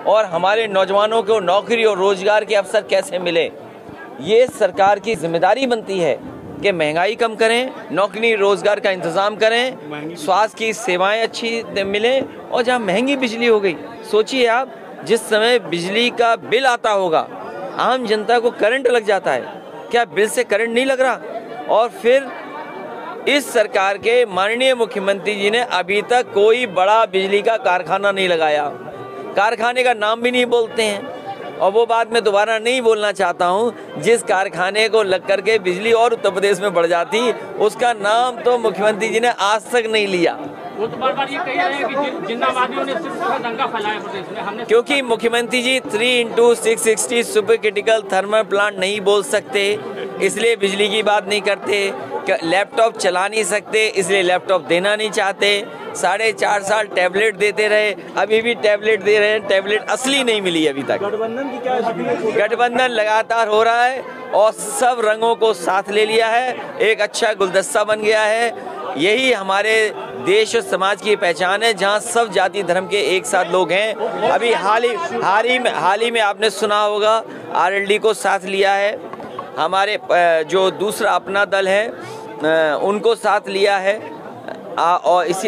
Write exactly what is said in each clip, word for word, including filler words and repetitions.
और हमारे नौजवानों को नौकरी और रोजगार के अवसर कैसे मिले। ये सरकार की जिम्मेदारी बनती है कि महंगाई कम करें, नौकरी रोजगार का इंतज़ाम करें, स्वास्थ्य की सेवाएं अच्छी मिलें। और जहाँ महंगी बिजली हो गई, सोचिए आप, जिस समय बिजली का बिल आता होगा, आम जनता को करंट लग जाता है, क्या बिल से करंट नहीं लग रहा? और फिर इस सरकार के माननीय मुख्यमंत्री जी ने अभी तक कोई बड़ा बिजली का कारखाना नहीं लगाया, कारखाने का नाम भी नहीं बोलते हैं। और वो बात मैं दोबारा नहीं बोलना चाहता हूँ, जिस कारखाने को लग करके बिजली और उत्तर प्रदेश में बढ़ जाती, उसका नाम तो मुख्यमंत्री जी ने आज तक नहीं लिया। वो तो बार बार ये कह रहे हैं कि जिन्नावादियों ने सिर्फ दंगा फैलाया प्रदेश में। हमने क्योंकि मुख्यमंत्री जी three into six sixty super critical thermal plant नहीं बोल सकते, इसलिए बिजली की बात नहीं करते। लैपटॉप चला नहीं सकते, इसलिए लैपटॉप देना नहीं चाहते। साढ़े चार साल टैबलेट देते रहे, अभी भी टैबलेट दे रहे हैं, टैबलेट असली नहीं मिली अभी तक। गठबंधन की क्या स्थिति? गठबंधन लगातार हो रहा है और सब रंगों को साथ ले लिया है, एक अच्छा गुलदस्ता बन गया है। यही हमारे देश और समाज की पहचान है, जहां सब जाति धर्म के एक साथ लोग हैं। अभी हाल ही हाल ही में हाल ही में आपने सुना होगा, आरएलडी को साथ लिया है, हमारे जो दूसरा अपना दल है उनको साथ लिया है, और इसी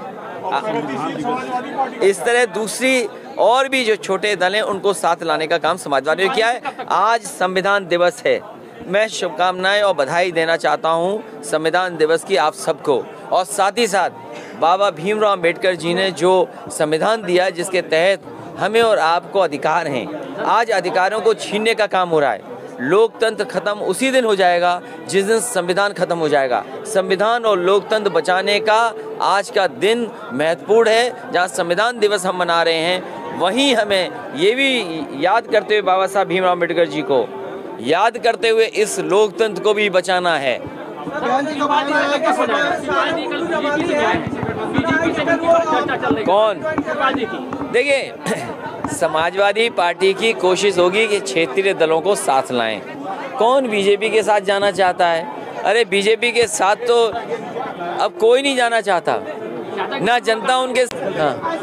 इस तरह दूसरी और भी जो छोटे दल हैं उनको साथ लाने का काम समाजवादी ने किया है। आज संविधान दिवस है, मैं शुभकामनाएं और बधाई देना चाहता हूं संविधान दिवस की आप सबको। और साथ ही साथ बाबा भीमराव अंबेडकर जी ने जो संविधान दिया, जिसके तहत हमें और आपको अधिकार हैं, आज अधिकारों को छीनने का काम हो रहा है। लोकतंत्र खत्म उसी दिन हो जाएगा जिस दिन संविधान खत्म हो जाएगा। संविधान और लोकतंत्र बचाने का आज का दिन महत्वपूर्ण है। जहां संविधान दिवस हम मना रहे हैं, वहीं हमें ये भी याद करते हुए बाबा साहब भीमराव अम्बेडकर जी को याद करते हुए इस लोकतंत्र को भी बचाना है। कौन? देखिए, समाजवादी पार्टी की कोशिश होगी कि क्षेत्रीय दलों को साथ लाएं। कौन बीजेपी के साथ जाना चाहता है? अरे बीजेपी के साथ तो अब कोई नहीं जाना चाहता, ना जनता उनके। हाँ,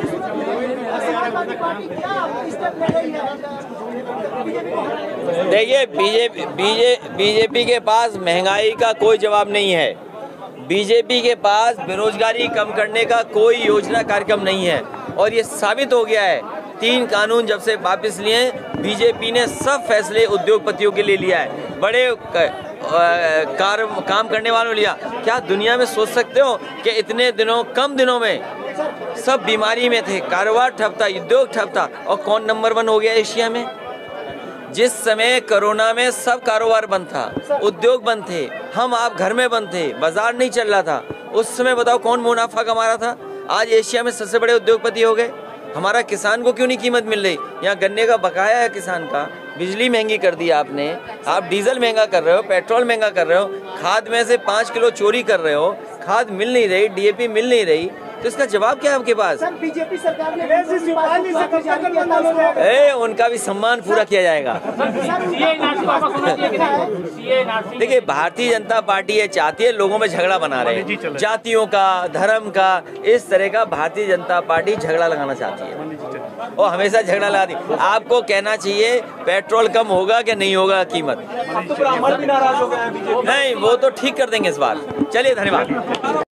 देखिए, बीजेपी बीजे बीजेपी के पास महंगाई का कोई जवाब नहीं है, बीजेपी के पास बेरोजगारी कम करने का कोई योजना कार्यक्रम नहीं है। और ये साबित हो गया है, तीन कानून जब से वापस लिए, बीजेपी ने सब फैसले उद्योगपतियों के लिए लिया है, बड़े कार काम करने वालों ने लिया। क्या दुनिया में सोच सकते हो कि इतने दिनों कम दिनों में सब बीमारी में थे, कारोबार ठप था, उद्योग ठप था, और कौन नंबर वन हो गया एशिया में? जिस समय कोरोना में सब कारोबार बंद था, उद्योग बंद थे, हम आप घर में बंद थे, बाजार नहीं चल रहा था, उस समय बताओ कौन मुनाफा कमा रहा था? आज एशिया में सबसे बड़े उद्योगपति हो गए। हमारा किसान को क्यों नहीं कीमत मिल रही? यहाँ गन्ने का बकाया है किसान का, बिजली महंगी कर दी आपने, आप डीजल महंगा कर रहे हो, पेट्रोल महंगा कर रहे हो, खाद में से पाँच किलो चोरी कर रहे हो, खाद मिल नहीं रही, डीएपी मिल नहीं रही, तो इसका जवाब क्या है आपके पास? बीजेपी सरकार ने ए, उनका भी सम्मान पूरा किया जाएगा। देखिए, भारतीय जनता पार्टी ये चाहती है, लोगों में झगड़ा बना रहे हैं, जातियों का, धर्म का, इस तरह का भारतीय जनता पार्टी झगड़ा लगाना चाहती है और हमेशा झगड़ा लगाती है। आपको कहना चाहिए पेट्रोल कम होगा कि नहीं होगा कीमत? भी नाराज हो गए हैं बीजेपी। नहीं, वो तो ठीक कर देंगे इस बार। चलिए, धन्यवाद।